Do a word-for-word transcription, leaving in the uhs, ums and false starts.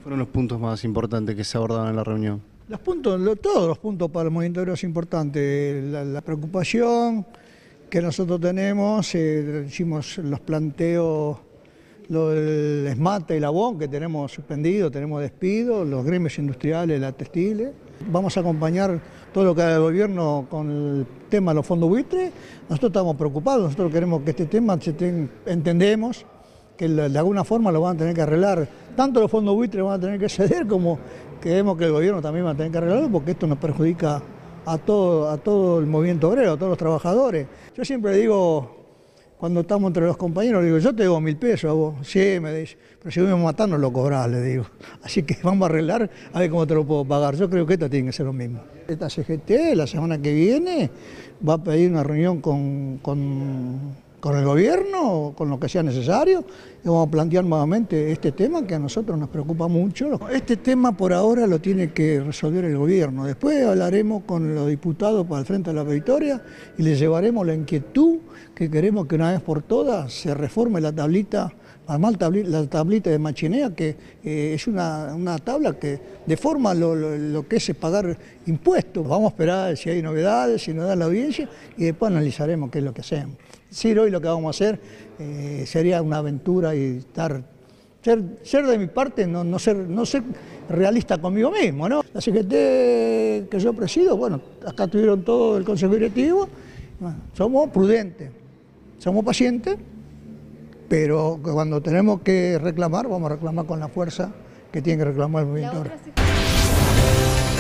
¿Cuáles fueron los puntos más importantes que se abordaron en la reunión? Los puntos, lo- todos los puntos para el movimiento obrero es importante. La, la preocupación que nosotros tenemos, eh, hicimos los planteos, lo del ESMATA y la B O N, que tenemos suspendido, tenemos despido, los gremios industriales, las textiles. Vamos a acompañar todo lo que haga el gobierno con el tema de los fondos buitres. Nosotros estamos preocupados, nosotros queremos que este tema se ten, entendemos que de alguna forma lo van a tener que arreglar. Tanto los fondos buitres van a tener que ceder como creemos que el gobierno también va a tener que arreglarlo, porque esto nos perjudica a todo, a todo el movimiento obrero, a todos los trabajadores. Yo siempre digo, cuando estamos entre los compañeros, digo, yo te debo mil pesos a vos. Sí, me dice, pero si voy a matar no lo cobrás, le digo. Así que vamos a arreglar a ver cómo te lo puedo pagar. Yo creo que esta tiene que ser lo mismo. Esta C G T la semana que viene va a pedir una reunión con, con, con el gobierno, con lo que sea necesario, y vamos a plantear nuevamente este tema que a nosotros nos preocupa mucho. Este tema por ahora lo tiene que resolver el gobierno. Después hablaremos con los diputados para el Frente de la Victoria y les llevaremos la inquietud que queremos que una vez por todas se reforme la tablita, la tablita, la tablita de Machinea, que eh, es una, una tabla que deforma lo, lo, lo que es pagar impuestos. Vamos a esperar si hay novedades, si nos da la audiencia, y después analizaremos qué es lo que hacemos. Sí, hoy lo que vamos a hacer eh, sería una aventura y estar, ser, ser de mi parte, no, no, ser, no ser realista conmigo mismo, ¿no? La C G T que yo presido, bueno, acá tuvieron todo el Consejo Directivo, bueno, somos prudentes, somos pacientes, pero cuando tenemos que reclamar, vamos a reclamar con la fuerza que tiene que reclamar el movimiento.